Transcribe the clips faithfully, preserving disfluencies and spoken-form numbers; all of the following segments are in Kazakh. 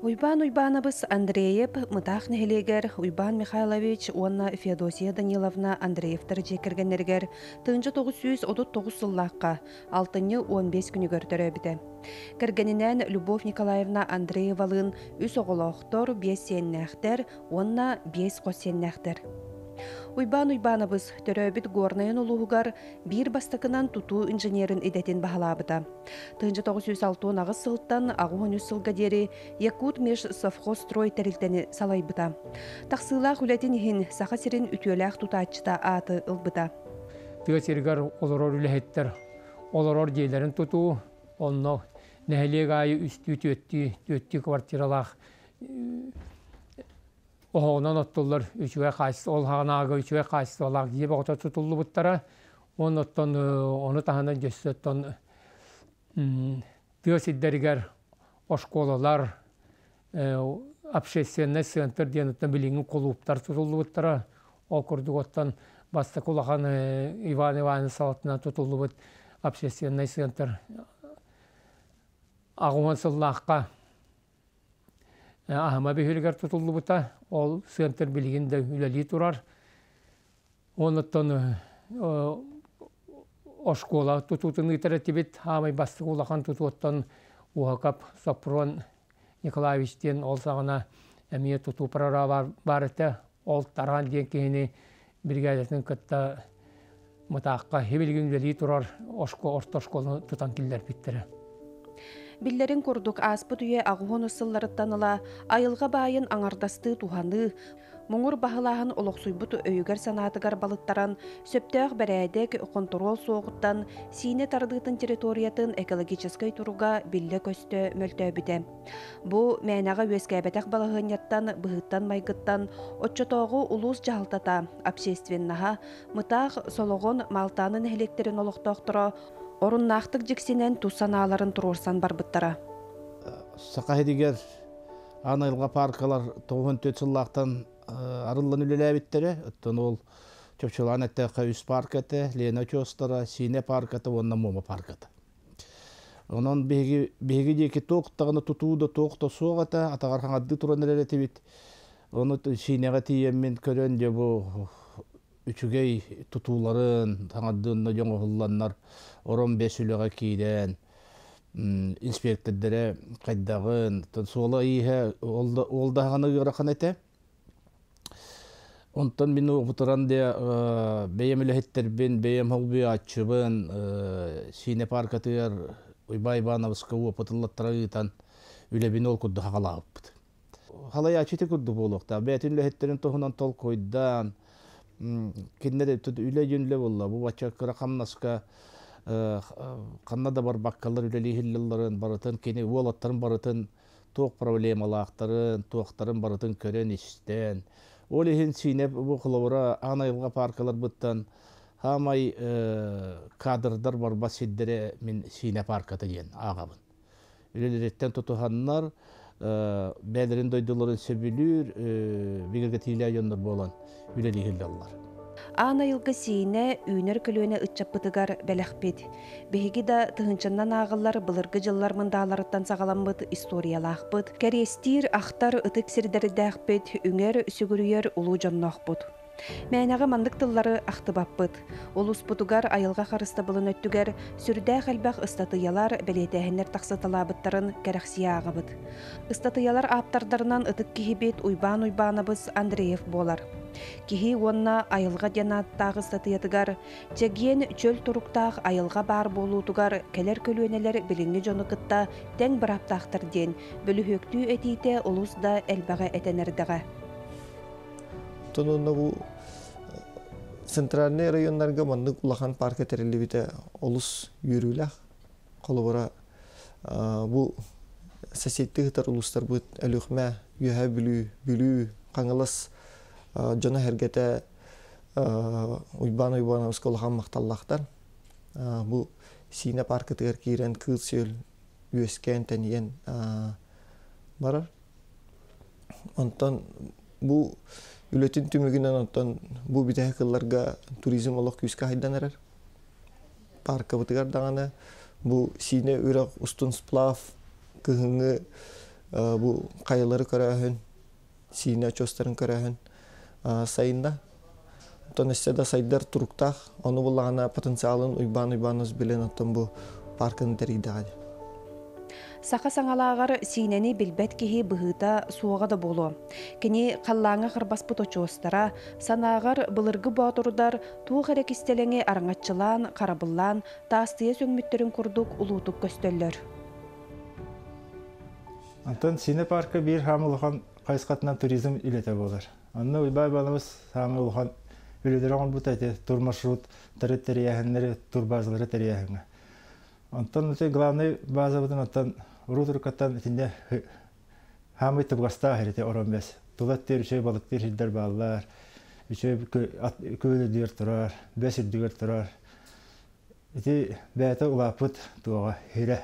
Уйбан Уйбанабыз Андреев, Мытах Нехелегер, Уйбан Михайлович, Уанна Феодосия Даниловна Андреевтар жекергенергер, тыынчы тогуз жүз отуз тогуз сыллаққа, алтыны он бес күні көртөрі біді. Кіргенінен Любовь Николаевна Андреевалын үс оғылақтор бес сеннәқтер, Уанна бес қос сеннәқтер. Уйбан Уйбанабыз төрөбіт горнайын улуғығар бір бастықынан туту инженерін идетін бағалабыда. тыынчы тогуз жүз алтын ағыз сылттан ағуын үс сылға дері Якут меж совхоз строй тәрілтені салайбыда. Тақсылақ үлетін ехін сақа сирин үтеләқ тұтатчыда аты ылбыда. Тыгасергар олорор үләхеттер, олорор дейлерін тұту, онно нәхелег айы үсті төтті, төтті квартиралақ оғынан оттылар үшіге қайсыз, ол хағанағы үшіге қайсыз олақ дейіп оғыта тұтылы бұттара. Оны оттан, оны тағынан жөсі оттан тыгасердергер ошколалар, общественный центр денеттен біліңі қолуыптар тұтылы бұттара. Ол күрдік оттан басты құлақан Иван Иван салатынан тұтылы бұт общественный центр. Ағуан сыллаққа Ахама бейхілгер тұтылы бұта, ол центр білігінде үләлі тұрар. Оныттан ошкола тұтутын ұйтаратебет, амай басты құлақан тұтуаттан Уақап Сопрон Николаевичтен ол сағына әмие тұту прорава бар әті, ол тарған ден кейіне бригадетін күтті мұтаққа хебелген үләлі тұрар орта ошколы тұтан келдер біттірі. Биллерин курдук аспы түйе ағуын ұсылларыттаныла, айылға байын аңардасты туханы, мұңыр бағылағын олықсуйбұт өйгер санатыгар балыттаран, сөптөғ бәрәдек контрол соғыттан, сине тардытын территориятын экологическай туруга билле көсті мөлтө біде. Бұ мәнәға өскәбәтәк балығыньяттан, бұғыттан майгыттан, отчотоғы улус жағылтата, общественнаға, мұтақ солоғын малтанын электерин олықтоқтыра, орыннақтық жексенен тусаналарын тұрорсан барбыттара. Сақа хедігер анайылға паркалар тоғын төт сыллақтан арылын үлелі әбіттері. Өттін ол чөпчілан әтті қауыс парк әті, Лена Чостара, Сине парк әті, онна Мома парк әті. Онын бейгі декі тоқтағыны тұтуыды тоқта соқ әті, атағар қаңадды тұран әлі әтебет. Оны Синеға тиеммен көрен де бұл үчүгей тутууларын таңаддыынна жоңо хулланнар орон бесүлөга кийден инспектордере кайдагын сола ийе олдаганы гыракан эте. Онтон мени окутуран де бейем элехеттербин бейем холби ачыбын Сине паркатыр Уйбай Ивановска опытыллаттарыгытан үлебин ол кудду хагалааппыт. Халай ачыты кудду болокта бетин элехеттерин тохунан тол койдан Киндер тут үле жүнле болла. Бу бача кыракамнаска каннада бар баккалар үлели хиллларын барытын кени уолаттарын барытын тоқ проблемалақтарын, тоқтарын барытын көрен иштен. Ол ихин синеп бу кылыбыра анайылга паркалар буттан хамай кадрдар бар басиддере мен Сине парката ден агабын. Үлелереттен тутуханнар бәдерин дойдуларын сөбүлүр бигерге тиле айондар болан үлели хиллалар. Ана йылгы Сине үйнер көлөне ытчаппытыгар бәләхпет. Беги да тыгынчаннан агыллар былыргы жыллар мындаларыттан сагаламбыт историялахпыт. Кәрестир ахтар ытык сирдердәхпет, үңер сүгүрүер улуу жоннохпут. Мәнәгә мандык тыллары ахтыбаппыт. Улус путугар айылга харыста былын өттүгер, сүрдә хәлбәх ыстатыялар белетәһеннәр таксаталабыттарын кәрәхсиягыбыт. Ыстатыялар аптардарынан ытык кихибет Уйбан Уйбанабыз Андреев болар. Кихи онна айылга жанаттагы ыстатыятыгар, чеген чөл туруктаг айылга бар болуутугар келер көлөнелер билинги жонукытта тең бір аптактар ден, бөлүһөктүү этите улус да элбәгә этенердәгә. Тонунна бу центральный районнарга мандык улахан парка терелибите олус юрүлах колобора бу соседтик тар улустар бут элөхмә юһә билүү билүү каңылас жона хергете Уйбан Уйбановска улахан макталлактар бу Сине парка тер кирен кылсөл үескен тенен барар. Онтон бу Үлетин түмігінен оттан бұ бітәе қылларға туризм олық күйіске хайдан әрер. Парка бұтығар дағаны бұ Сине үрақ ұстын сплав кығыңы бу кайылары көрәһен, сине чостарын көрәһен сайында. Тонесте да сайдар туруктах, оны буллагана потенциалын уйбан-уйбаныз билен оттон бу паркын теридагы. Сақа саңалағар синени билбет кихи быһыта суоға да болу. Кені қаллаңа қырбаспыт очуостара, санағар былыргы батырдар туғы әрекістелеңе араңатчылан, қарабыллан, тастыя сөңміттерін күрдік улутук көстөллөр. Антон Сине паркы bir хамылған қайсқатынан туризм илете болар. Анны уйбай балымыз хамылған үледерін бұт әте тур маршрут, тәрі тәрияхінлері, тур базылары тәрияхінгі. Антон өте главный база бұдың антон Рутуркаттан итинде хамы тыбғаста әрете орон бәс. Тулаттер үшей балықтер хилдер балылар, үшей көйледер тұрар, бәс үрдігер тұрар. Ити бәйті ұлапыт туаға хире.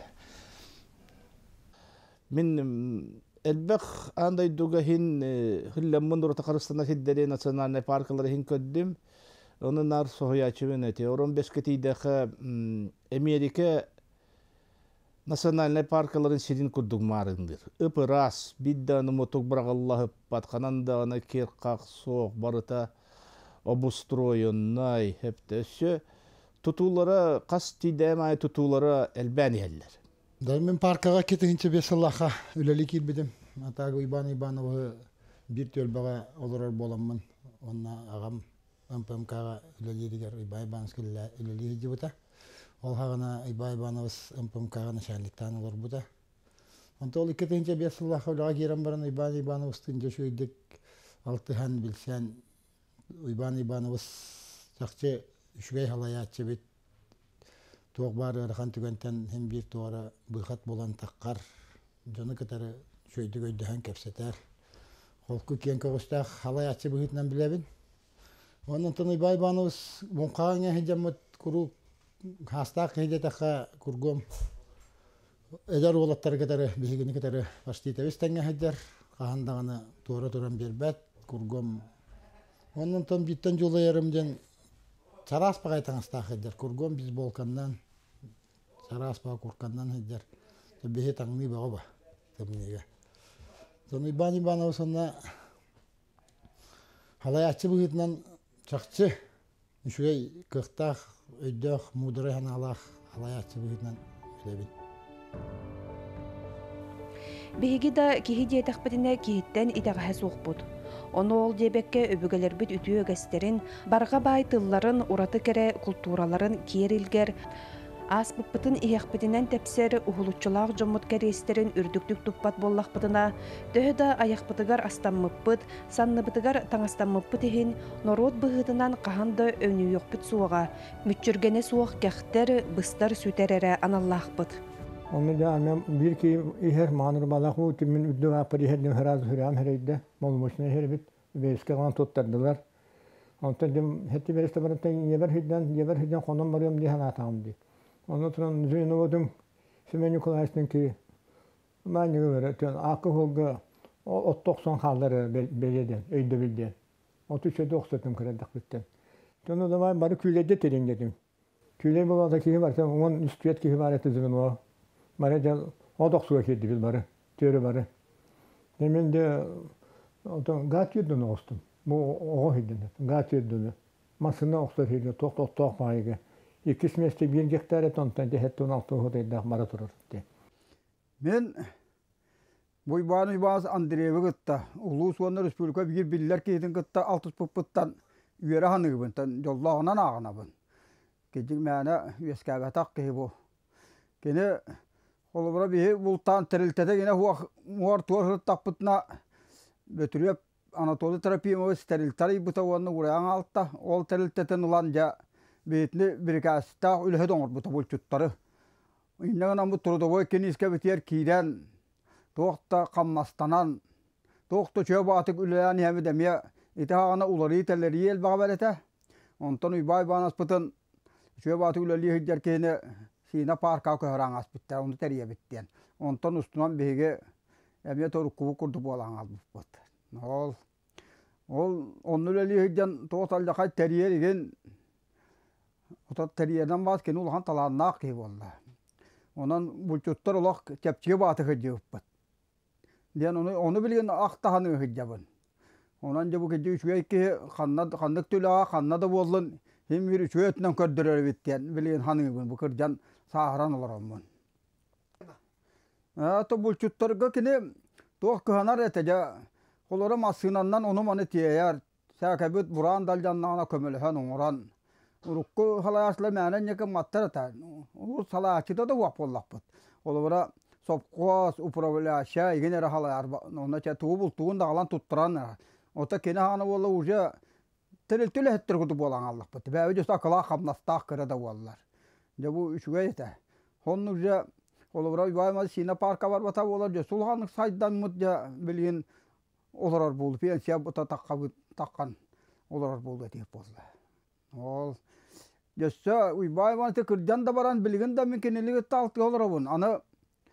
Min elbek anda iduga hin hillemmun durata Kırgızistan'da hidderi nasyonal parkları hin köddüm. Onun nar sohyaçıvın eti. Oron besketideki Amerika nasyonal parkların şirin kurduk marındır. Ipı ras, biddanı motok bırakallahı patkananda ana kirkak soğuk barıta obustroyun nay hep de şu tutulara kasti demay tutulara elbani eller. Даймен паркаға кетігінші бес Аллаха үлелі келбедім. Атағы Ибан Ибановы бір төлбаға олырар боламын. Онна ағам МПМКға үлелі дегер Ибан Ибановскі үлелі еді бұта. Ол хағына Ибан Ибановыз МПМКға нышанлықтан олар бұта. Онта ол кетігінші бес Аллаха үліға керім барын Ибан Ибановыздың жошу едік алтыхан білсен Ибан Ибановыз жақчы үшгей халаятчы бет. Тоқ бар ырхан түгентен hem bir туара бұйхат болан таққар. Жоны кітары шөйді көйдіған кәпсетер. Қолқы кен көғістақ халай атшы бұйхытынан білебін. Онын тұны байбанымыз мұнқаған әхедемет күру хастақ әхедетаққа күргім. Эдер олаттары кітары, бейгіні кітары башты етевестен әхедер. Қағандағаны туара тұран бербәт күргім. Онын тұн биттен жолы ерімден Сараспаға айтаңыстақ әдер. Күргім біз болқаннан, Сараспаға күрканнан әдер. Бейе таңны бағы ба. Соны Ибан Ибанов сонна халай атчы бұғытынан чақчы үшігей қықтақ, өйдіқ, мұдыры ханалақ халай атчы бұғытынан білебін. Бейгі да кихи диетақпетіне кихиттен итағаға соқ бұд. Оны ол дебекке өбігелербіт үтіе өгестерін, барға бай тылларын, ураты кәрі культураларын керілгер, ас бұппытын ияқпетінен тәпсері ұғылучылақ жоммут кәрестерін үрдіктік тұппат боллақпытына, дөһі да аяқпытыгар астаммыппыт, санныбытыгар таңастаммыппыт ехін, норот бұғытынан қағанды өні yoqпыт суыға, мүтчүргені суық кәқтер, бұстар сүтерері аналлақпыт. Onu da annem bir ki her manur balığı tümün üddü apari herden heraz hüram hereyde molmuşuna herbit ve eskalan tuttardılar. Ondan dem heti bir istabaratan yeber hidden yeber hidden konum varıyorum diye hanatam di. Ondan sonra zeyno odum Sümen Nikolays'ın ki ben göre tön akı holga o doksan halları beleden öyde bildi. otuz doksan kredik bitten. Tön o zaman bari küllede terin dedim. Külle bu ki var sen onun üstüyet ki var etizmin o. Maraca odak suya kedi bil barı, töre barı. Demin de odan gatiyordun olsun. Bu o hidden. Gatiyordun. Masına oksar hidden. Tok tok tok bayıge. İkis mesle bir gektar et ondan de hette on altı hodayda mara turur. Men bu İbanu İbaz Andreyevi gıtta. Ulu Suvanlar Respublika bir biller ki hidden gıtta altı pıpıttan üyere hanı bıntan yollağına nağına bın. Gecik meyana üyeskaga tak ki bu. Gene Olubra bir bultan teriltede yine muar tuğar tapıtna götürüp Anadolu terapiyi steriltari bu tavanı uğrayan altta ol terilteden ulanca bitli bir kasta ülhe donur bu tabul tuttarı. İnneğin bu turda bu keniske bitiyer kiden toğta kammastanan toğta çöp atık ülheyen yemi demiye itahana uları telleri el bağberete ondan uybay banas pıtın çöp atık ülheliye hiccer kene Sina parka köhran aspitler onu teriye bittiyen. Ondan üstünden bihige emniyet oru kubu kurdu boğalan aldık. Ol, ol onun öyle hicden toğutalca kay teriye degen o da teriyeden bazken ulahan talannak ki valla. Ondan bulçutlar olak kepçiye batı hıcı öppet. Diyen onu onu bilgen aktahanı hıcabın. Ondan da bu gece üç ve iki kanna kandık tüla kanna da bollun. Hem bir üç ve etnen kördürer bitten bilgen hanı bu kırcan saharan olur onun. Ha to bu çuttarga kine to kanar eteja. Kolora masınandan onu manı tiyar. Sakabet buran daljanna kömülhan oran. Urukku halayasla menen yaka mattarata. O salaçıda da vapollapıt. Olara sopqos upravla aşağı yine halayar. Onda ça tuğul tuğun da alan tutturan. Ota kene hana walla uja tel tel hettir kutu bolan Allah pati. Ba öje sakala xamnastaq kara da wallar. Ja bu üç gayta. Honnu ja olara bayma Sina parka var bata bolar ja sulhanlık saydan mut ja bilin olarar buldu. Pensiya bota taqqabı taqqan olarar buldu deyip bollar. Ol Jassa uy bayma te kırjan da baran bilgin da mümkinligi taltı olar bun. Ana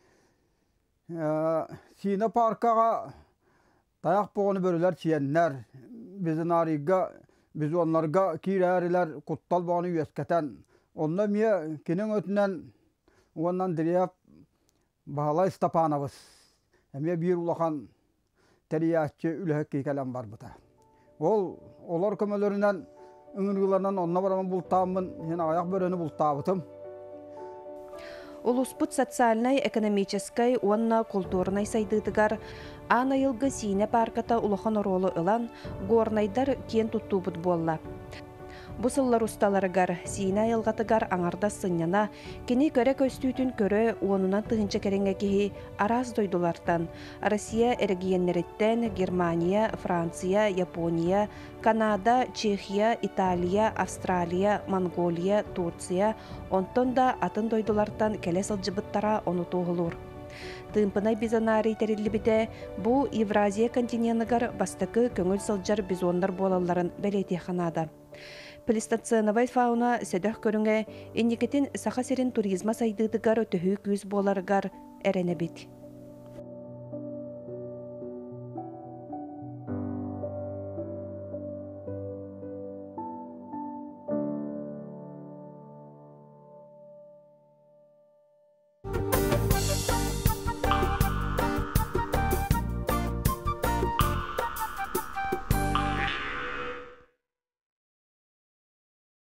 Sina parkaga tayak boğunu börüler çiyenler. Bizin ariga, biz onlarga kirariler kuttal boğunu üyesketen. Onda miye kinin ötünen ondan diriyap bağla istapanavız. Emiye bir ulakan teriyatçı ülhekki kalem var bıta. Ol, olar kömelerinden ıngırgılarından onna baraman bultağımın yine ayak börünü bultağıbıtım. Улуспут социальной, экономической, уонна культурной сайдыдыгар ана йылгы Сине парката улахан оролу ылан горнайдар кен туттубут болла. Бу сыллар усталарыгар Сине йылгатыгар аңарда сынняна кини көрө көстүүтүн көрө уонунан тыгынча кереңе кихи араз дойдулартан Россия эргиеннериттен Германия, Франция, Япония, Канада, Чехия, Италия, Австралия, Монголия, Турция, онтон да атын дойдулартан келе сылжыбыттара ону туғылур. Тымпынай бизонарий терилибите бу Евразия континенtigар бастакы көңүл сылжар бизондар болаларын белети ханада. Плистаценовай фауна сөдөх көрүңе инникетин саха серин туризма сайдыдыгар төһүү күз боларыгар эренебит.